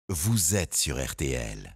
Vous êtes sur RTL.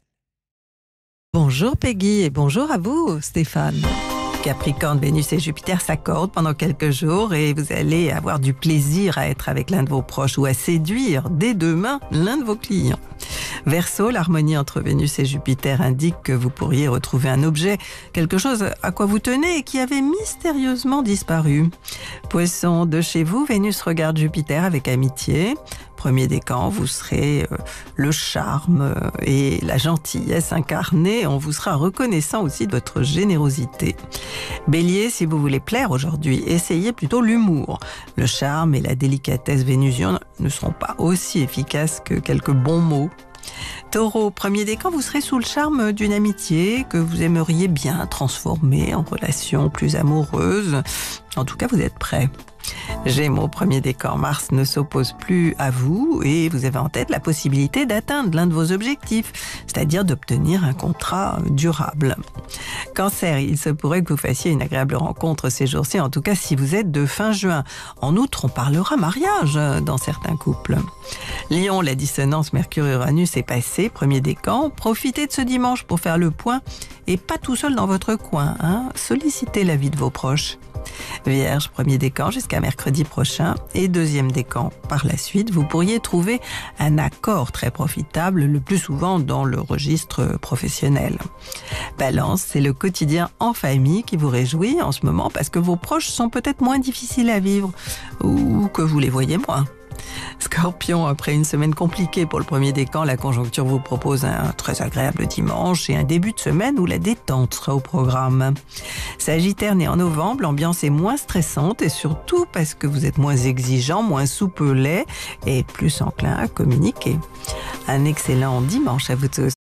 Bonjour Peggy et bonjour à vous Stéphane. Capricorne, Vénus et Jupiter s'accordent pendant quelques jours et vous allez avoir du plaisir à être avec l'un de vos proches ou à séduire dès demain l'un de vos clients. Verseau, l'harmonie entre Vénus et Jupiter indique que vous pourriez retrouver un objet, quelque chose à quoi vous tenez et qui avait mystérieusement disparu. Poisson, de chez vous, Vénus regarde Jupiter avec amitié. Premier décan, vous serez le charme et la gentillesse incarnée. On vous sera reconnaissant aussi de votre générosité. Bélier, si vous voulez plaire aujourd'hui, essayez plutôt l'humour. Le charme et la délicatesse vénusienne ne seront pas aussi efficaces que quelques bons mots. Taureau, premier décan, vous serez sous le charme d'une amitié que vous aimeriez bien transformer en relation plus amoureuse. En tout cas, vous êtes prêt. Gémeaux, premier décan, Mars ne s'oppose plus à vous et vous avez en tête la possibilité d'atteindre l'un de vos objectifs, c'est-à-dire d'obtenir un contrat durable. Cancer, il se pourrait que vous fassiez une agréable rencontre ces jours-ci, en tout cas si vous êtes de fin juin. En outre, on parlera mariage dans certains couples. Lion, la dissonance Mercure-Uranus est passée, premier décan. Profitez de ce dimanche pour faire le point et pas tout seul dans votre coin. Sollicitez l'avis de vos proches. Vierge, premier décan jusqu'à mercredi prochain et deuxième décan par la suite, vous pourriez trouver un accord très profitable, le plus souvent dans le registre professionnel. Balance, c'est le quotidien en famille qui vous réjouit en ce moment parce que vos proches sont peut-être moins difficiles à vivre ou que vous les voyez moins. Scorpion, après une semaine compliquée pour le premier décan, la conjoncture vous propose un très agréable dimanche et un début de semaine où la détente sera au programme. Sagittaire, né en novembre, l'ambiance est moins stressante et surtout parce que vous êtes moins exigeant, moins soupolé et plus enclin à communiquer. Un excellent dimanche à vous tous.